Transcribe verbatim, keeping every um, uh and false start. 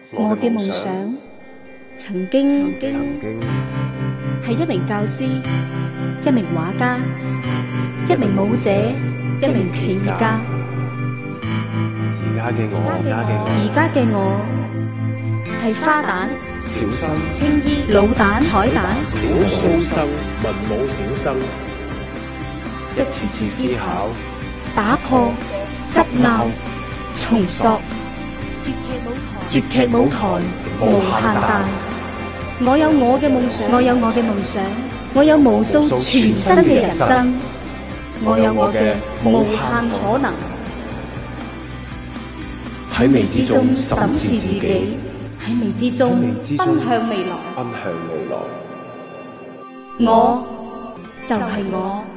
我嘅夢想曾經曾經係一名教師，一名畫家，一名舞者，一名企業家。 而家嘅我，而家嘅我， 而家嘅我係花旦、 小生、 青衣、老旦、彩旦， 小武生、文武小生， 一次次思考，打破、執拗、重塑。粵劇舞台無限大，我有我嘅夢想，我有我嘅夢想，我有無數全新嘅人生，我有我嘅無限可能。喺未知中審視自己，喺未知中奔向未來。 奔向未來， 我就係我。